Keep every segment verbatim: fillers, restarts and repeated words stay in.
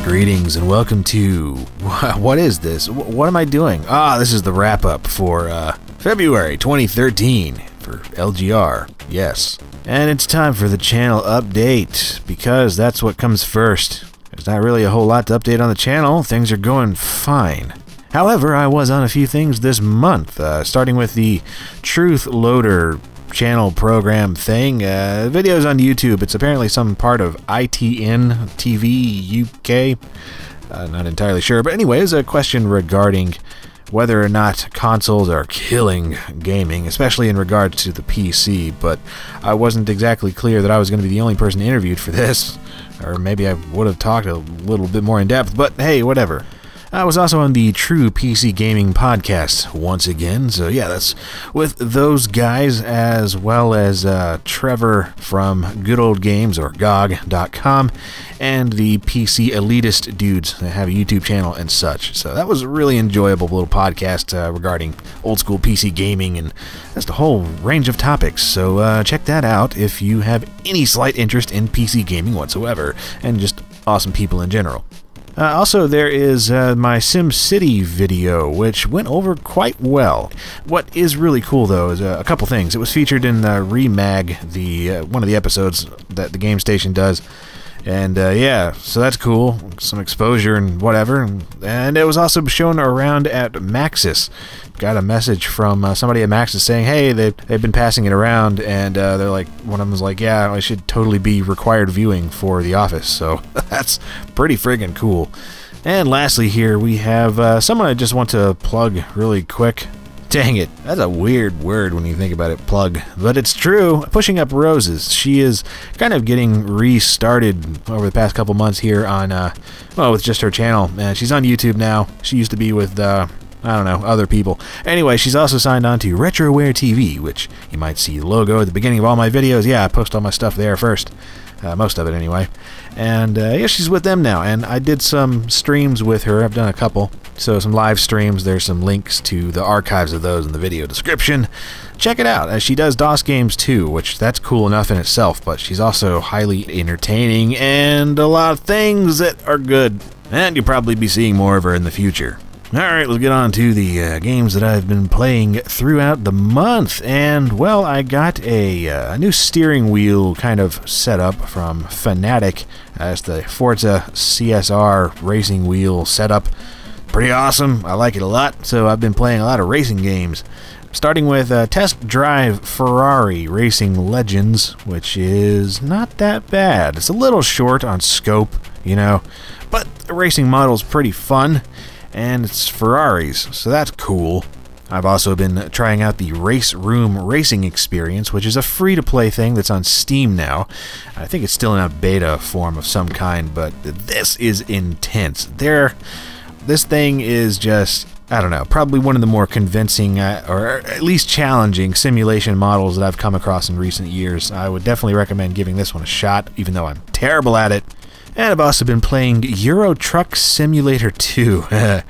Greetings and welcome to... What is this? What am I doing? Ah, this is the wrap-up for uh, February twenty thirteen for L G R. Yes. And it's time for the channel update, because that's what comes first. There's not really a whole lot to update on the channel. Things are going fine. However, I was on a few things this month, uh, starting with the Truth Loader channel program thing. Uh, videos on YouTube. It's apparently some part of I T N T V U K. Uh, not entirely sure, but anyways, a question regarding whether or not consoles are killing gaming, especially in regards to the P C, but I wasn't exactly clear that I was going to be the only person interviewed for this, or maybe I would have talked a little bit more in depth, but hey, whatever. I was also on the True P C Gaming podcast once again, so yeah, that's with those guys, as well as uh, Trevor from Good Old Games, or G O G dot com, and the P C Elitist dudes that have a YouTube channel and such. So that was a really enjoyable little podcast uh, regarding old school P C gaming and just a whole range of topics. So uh, check that out if you have any slight interest in P C gaming whatsoever, and just awesome people in general. Uh, also, there is uh, my SimCity video, which went over quite well. What is really cool, though, is uh, a couple things. It was featured in uh, Remag, the uh, one of the episodes that the Game Station does. And, uh, yeah, so that's cool. Some exposure and whatever. And it was also shown around at Maxis. Got a message from uh, somebody at Maxis saying, hey, they've, they've been passing it around, and uh, they're like, one of them was like, yeah, I should totally be required viewing for The Office. So that's pretty friggin' cool. And lastly here, we have uh, someone I just want to plug really quick. Dang it, that's a weird word when you think about it, plug. But it's true. Pushing Up Roses. She is kind of getting restarted over the past couple months here on, uh, well, with just her channel. Uh, she's on YouTube now. She used to be with, uh, I don't know, other people. Anyway, she's also signed on to RetroWare T V, which you might see the logo at the beginning of all my videos. Yeah, I post all my stuff there first. Uh, most of it, anyway. And, uh, yeah, she's with them now. And I did some streams with her. I've done a couple. So some live streams. There's some links to the archives of those in the video description. Check it out. Uh, she does DOS games, too, which that's cool enough in itself. But she's also highly entertaining and a lot of things that are good. And you'll probably be seeing more of her in the future. Alright, let's get on to the uh, games that I've been playing throughout the month. And, well, I got a, uh, a new steering wheel kind of setup from Fanatec. Uh, it's the Forza C S R racing wheel setup. Pretty awesome. I like it a lot. So I've been playing a lot of racing games. Starting with uh, Test Drive Ferrari Racing Legends, which is not that bad. It's a little short on scope, you know, but the racing model's pretty fun. And it's Ferraris, so that's cool. I've also been trying out the Race Room Racing Experience, which is a free-to-play thing that's on Steam now. I think it's still in a beta form of some kind, but this is intense. There, this thing is just, I don't know, probably one of the more convincing, uh, or at least challenging simulation models that I've come across in recent years. I would definitely recommend giving this one a shot, even though I'm terrible at it. And I've also been playing Euro Truck Simulator two.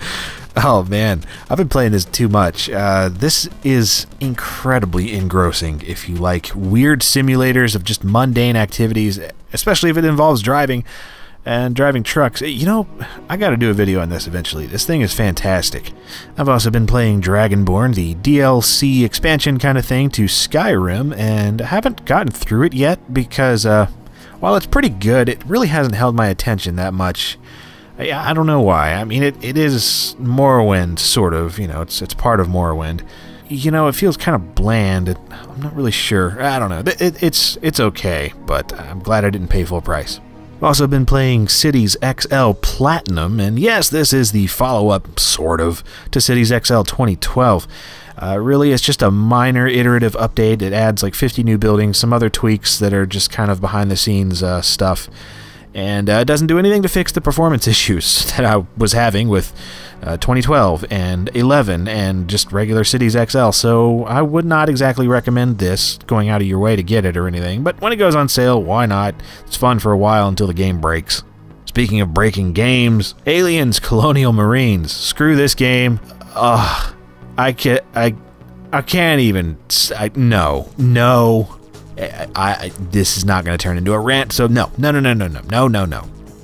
Oh man, I've been playing this too much. Uh, this is incredibly engrossing if you like weird simulators of just mundane activities, especially if it involves driving and driving trucks. You know, I gotta do a video on this eventually. This thing is fantastic. I've also been playing Dragonborn, the D L C expansion kind of thing to Skyrim, and I haven't gotten through it yet because, uh, while it's pretty good, it really hasn't held my attention that much. I, I don't know why. I mean, it, it is Morrowind, sort of. You know, it's it's part of Morrowind. You know, it feels kind of bland. It, I'm not really sure. I don't know. It, it, it's it's okay, but I'm glad I didn't pay full price. I've also been playing Cities X L Platinum, and yes, this is the follow-up, sort of, to Cities X L twenty twelve. Uh, really, it's just a minor iterative update. It adds like fifty new buildings, some other tweaks that are just kind of behind-the-scenes uh, stuff. And uh, it doesn't do anything to fix the performance issues that I was having with uh, twenty twelve and eleven and just regular Cities X L. So I would not exactly recommend this, going out of your way to get it or anything. But when it goes on sale, why not? It's fun for a while until the game breaks. Speaking of breaking games, Aliens Colonial Marines. Screw this game. Ugh. I can't, I, I can't even, I, no, no, I, I, this is not going to turn into a rant, so no, no, no, no, no, no, no, no, no.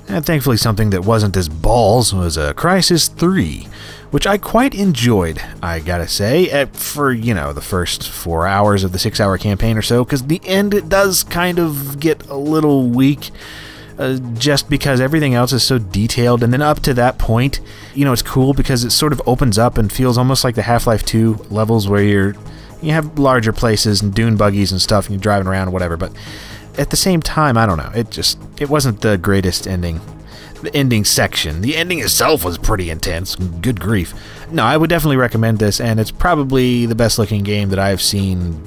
And thankfully something that wasn't as balls was uh, Crysis three, which I quite enjoyed, I gotta say, uh, for, you know, the first four hours of the six-hour campaign or so, because the end it does kind of get a little weak, uh, just because everything else is so detailed, and then up to that point, you know, it's cool because it sort of opens up and feels almost like the Half-Life two levels where you're, you have larger places and dune buggies and stuff, and you're driving around or whatever, but at the same time, I don't know, it just, it wasn't the greatest ending. The ending section. The ending itself was pretty intense. Good grief. No, I would definitely recommend this, and it's probably the best looking game that I've seen.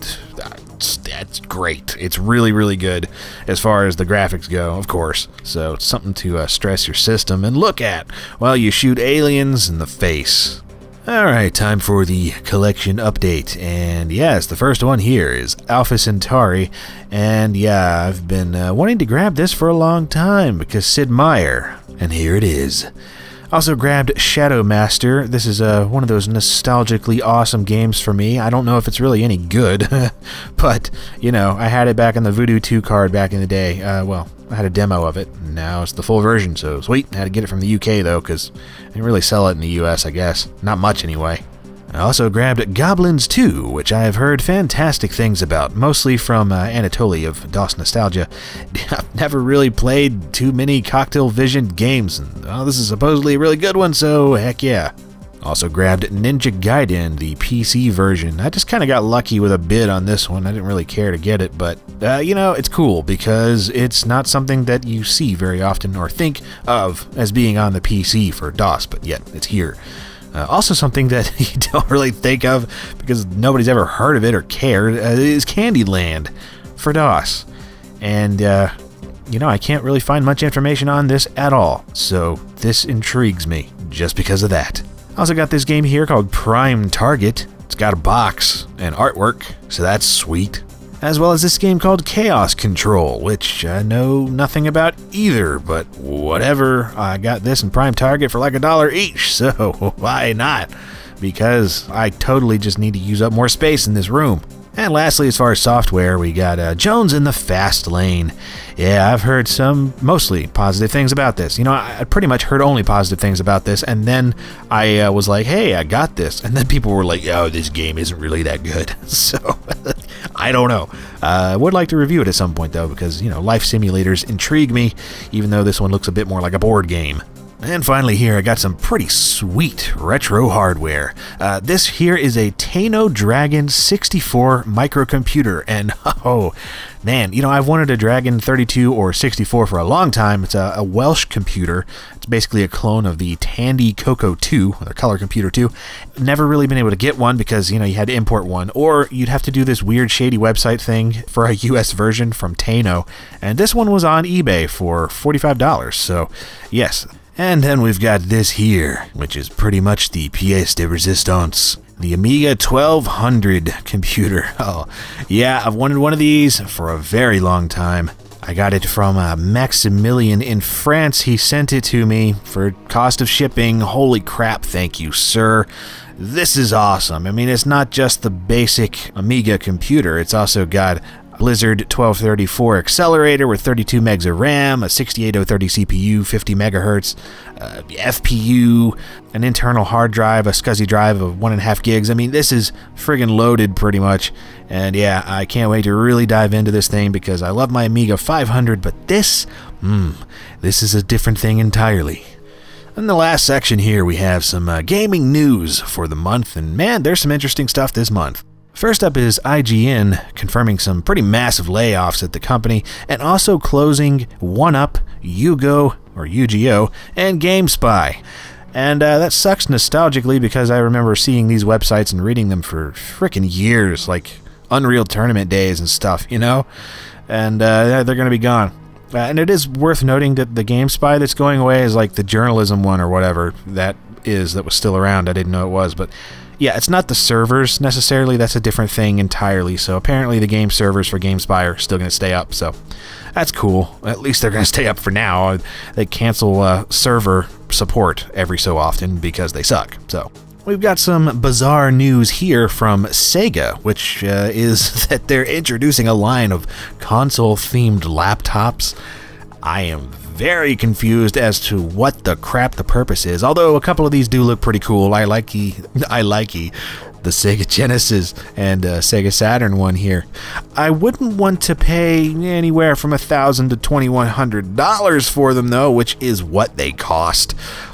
That's great. It's really, really good as far as the graphics go, of course. So it's something to uh, stress your system and look at while you shoot aliens in the face. Alright, time for the collection update, and yes, the first one here is Alpha Centauri, and yeah, I've been uh, wanting to grab this for a long time because Sid Meier, and here it is. Also grabbed Shadow Master. This is uh, one of those nostalgically awesome games for me. I don't know if it's really any good, but, you know, I had it back in the Voodoo two card back in the day. Uh, well, I had a demo of it. Now it's the full version, so sweet. I had to get it from the U K, though, because they didn't really sell it in the U S, I guess. Not much, anyway. I also grabbed Goblins two, which I have heard fantastic things about, mostly from uh, Anatoly of DOS Nostalgia. I've never really played too many Cocktail Vision games, and well, this is supposedly a really good one, so heck yeah. Also grabbed Ninja Gaiden, the P C version. I just kind of got lucky with a bid on this one. I didn't really care to get it, but, uh, you know, it's cool because it's not something that you see very often or think of as being on the P C for DOS, but yet it's here. Uh, also something that you don't really think of because nobody's ever heard of it or cared uh, is Candyland for DOS. And, uh, you know, I can't really find much information on this at all, so this intrigues me just because of that. I also got this game here called Prime Target. It's got a box and artwork, so that's sweet. As well as this game called Chaos Control, which I know nothing about either, but whatever. I got this in Prime Target for like a dollar each, so why not? Because I totally just need to use up more space in this room. And lastly, as far as software, we got uh, Jones in the Fast Lane. Yeah, I've heard some mostly positive things about this. You know, I, I pretty much heard only positive things about this, and then I uh, was like, hey, I got this. And then people were like, oh, this game isn't really that good. So, I don't know. Uh, I would like to review it at some point, though, because, you know, life simulators intrigue me, even though this one looks a bit more like a board game. And finally here, I got some pretty sweet retro hardware. Uh, this here is a Tano Dragon sixty-four microcomputer, and oh, man, you know, I've wanted a Dragon thirty-two or sixty-four for a long time. It's a, a Welsh computer. It's basically a clone of the Tandy Coco two, or Color Computer two. Never really been able to get one because, you know, you had to import one, or you'd have to do this weird shady website thing for a U S version from Tano, and this one was on eBay for forty-five dollars, so yes. And then we've got this here, which is pretty much the pièce de résistance. The Amiga twelve hundred computer. Oh, yeah, I've wanted one of these for a very long time. I got it from uh, Maximilian in France. He sent it to me for cost of shipping. Holy crap, thank you, sir. This is awesome. I mean, it's not just the basic Amiga computer. It's also got Blizzard twelve thirty-four accelerator with thirty-two megs of RAM, a sixty-eight oh thirty C P U, fifty megahertz, uh, F P U, an internal hard drive, a SCSI drive of one and a half gigs. I mean, this is friggin' loaded pretty much. And yeah, I can't wait to really dive into this thing because I love my Amiga five hundred, but this, hmm, this is a different thing entirely. In the last section here, we have some uh, gaming news for the month, and man, there's some interesting stuff this month. First up is I G N confirming some pretty massive layoffs at the company and also closing one up, Yugo, or U G O, and GameSpy. And uh, that sucks nostalgically because I remember seeing these websites and reading them for frickin' years, like Unreal Tournament days and stuff, you know? And uh, they're going to be gone. Uh, and it is worth noting that the GameSpy that's going away is like the journalism one or whatever that is that was still around. I didn't know it was, but yeah, it's not the servers necessarily. That's a different thing entirely. So apparently the game servers for GameSpy are still going to stay up. So that's cool. At least they're going to stay up for now. They cancel uh, server support every so often because they suck. So we've got some bizarre news here from Sega, which uh, is that they're introducing a line of console-themed laptops. I am very confused as to what the crap the purpose is, although a couple of these do look pretty cool. I like the, I like the Sega Genesis and uh, Sega Saturn one here. I wouldn't want to pay anywhere from a thousand to twenty-one hundred dollars for them though, which is what they cost.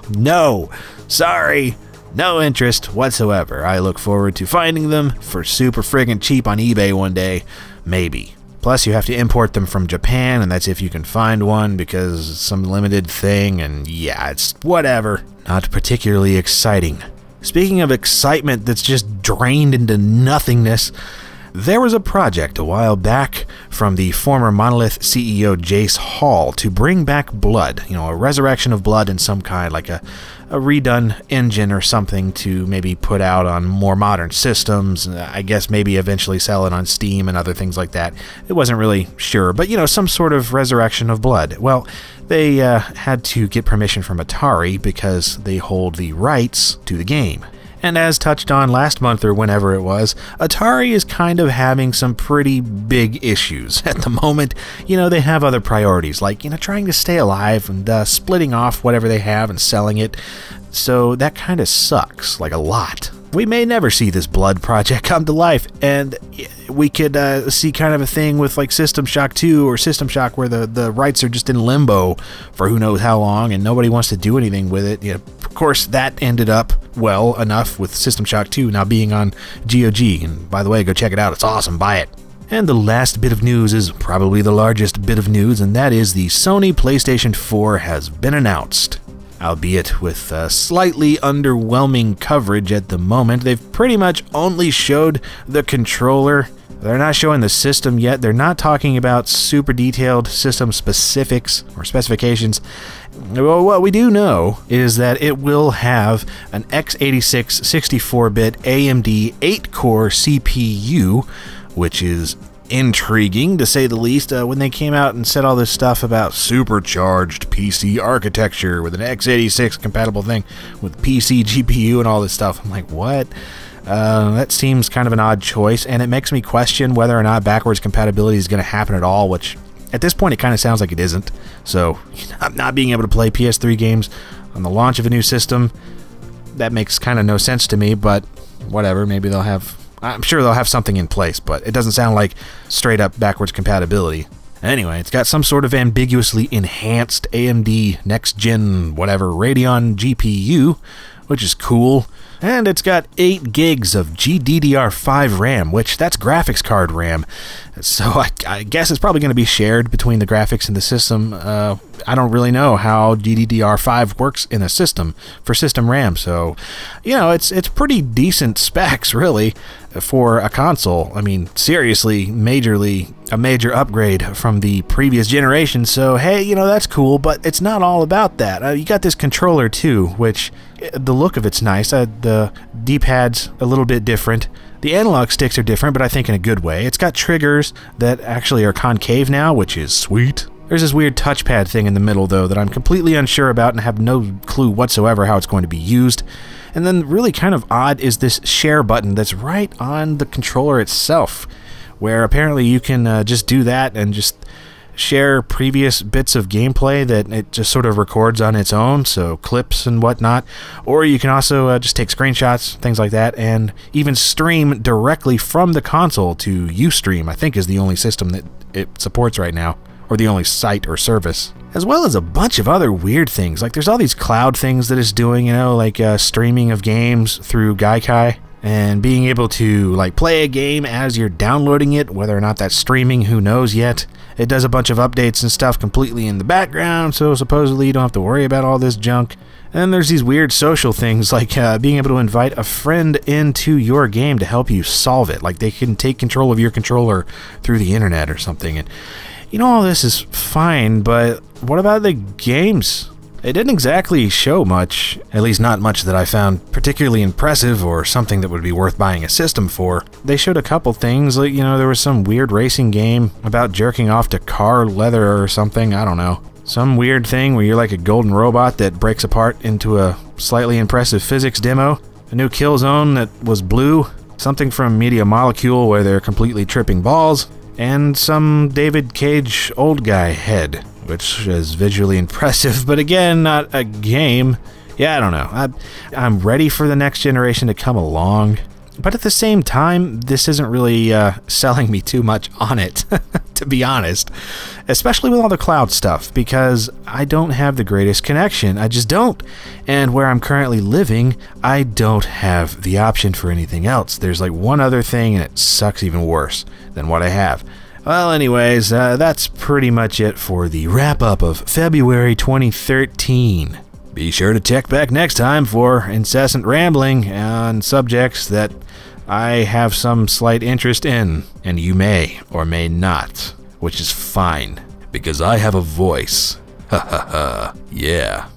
No, sorry. No interest whatsoever. I look forward to finding them for super friggin' cheap on eBay one day. Maybe. Plus, you have to import them from Japan, and that's if you can find one, because it's some limited thing, and yeah, it's whatever. Not particularly exciting. Speaking of excitement that's just drained into nothingness, there was a project a while back from the former Monolith C E O Jace Hall to bring back Blood, you know, a resurrection of Blood in some kind, like a, a redone engine or something to maybe put out on more modern systems. I guess maybe eventually sell it on Steam and other things like that. It wasn't really sure, but you know, some sort of resurrection of Blood. Well, they uh, had to get permission from Atari because they hold the rights to the game. And as touched on last month or whenever it was, Atari is kind of having some pretty big issues at the moment. You know, they have other priorities, like, you know, trying to stay alive and uh, splitting off whatever they have and selling it. So that kind of sucks, like a lot. We may never see this Blood project come to life, and we could uh, see kind of a thing with like System Shock two or System Shock where the, the rights are just in limbo for who knows how long and nobody wants to do anything with it. You know, of course, that ended up well enough with System Shock two now being on G O G, and by the way, go check it out, it's awesome, buy it. And the last bit of news is probably the largest bit of news, and that is the Sony PlayStation four has been announced. Albeit with uh, slightly underwhelming coverage at the moment. They've pretty much only showed the controller. They're not showing the system yet. They're not talking about super detailed system specifics or specifications. Well, what we do know is that it will have an x eighty-six sixty-four bit A M D eight core C P U, which is intriguing to say the least. Uh, when they came out and said all this stuff about supercharged P C architecture with an x eighty-six compatible thing with P C G P U and all this stuff, I'm like, what? Uh, that seems kind of an odd choice, and it makes me question whether or not backwards compatibility is going to happen at all, which at this point it kind of sounds like it isn't. So not being able to play P S three games on the launch of a new system, that makes kind of no sense to me, but whatever, maybe they'll have I'm sure they'll have something in place, but it doesn't sound like straight up backwards compatibility. Anyway, it's got some sort of ambiguously enhanced A M D next-gen whatever Radeon G P U, which is cool. And it's got eight gigs of G D D R five RAM, which that's graphics card RAM. So I, I guess it's probably going to be shared between the graphics and the system. Uh, I don't really know how G D D R five works in a system for system RAM. So, you know, it's it's pretty decent specs, really, for a console. I mean, seriously, majorly a major upgrade from the previous generation. So, hey, you know, that's cool, but it's not all about that. Uh, you got this controller, too, which the look of it's nice. Uh, the D-pad's a little bit different. The analog sticks are different, but I think in a good way. It's got triggers that actually are concave now, which is sweet. There's this weird touchpad thing in the middle, though, that I'm completely unsure about and have no clue whatsoever how it's going to be used. And then really kind of odd is this share button that's right on the controller itself, where apparently you can uh, just do that and just share previous bits of gameplay that it just sort of records on its own, so clips and whatnot. Or you can also uh, just take screenshots, things like that, and even stream directly from the console to Ustream, I think is the only system that it supports right now, or the only site or service. As well as a bunch of other weird things, like there's all these cloud things that it's doing, you know, like uh, streaming of games through Gaikai, and being able to like play a game as you're downloading it, whether or not that's streaming, who knows yet. It does a bunch of updates and stuff completely in the background, so supposedly you don't have to worry about all this junk. And then there's these weird social things, like uh, being able to invite a friend into your game to help you solve it. Like they can take control of your controller through the internet or something. And you know, all this is fine, but what about the games? It didn't exactly show much, at least not much that I found particularly impressive or something that would be worth buying a system for. They showed a couple things, like, you know, there was some weird racing game about jerking off to car leather or something, I don't know. Some weird thing where you're like a golden robot that breaks apart into a slightly impressive physics demo. A new Killzone that was blue. Something from Media Molecule where they're completely tripping balls. And some David Cage old guy head, which is visually impressive, but again, not a game. Yeah, I don't know. I, I'm ready for the next generation to come along, but at the same time, this isn't really uh, selling me too much on it, to be honest, especially with all the cloud stuff, because I don't have the greatest connection. I just don't. And where I'm currently living, I don't have the option for anything else. There's like one other thing, and it sucks even worse than what I have. Well, anyways, uh, that's pretty much it for the wrap-up of February twenty thirteen. Be sure to check back next time for incessant rambling on subjects that I have some slight interest in, and you may or may not, which is fine, because I have a voice. Ha ha ha, yeah.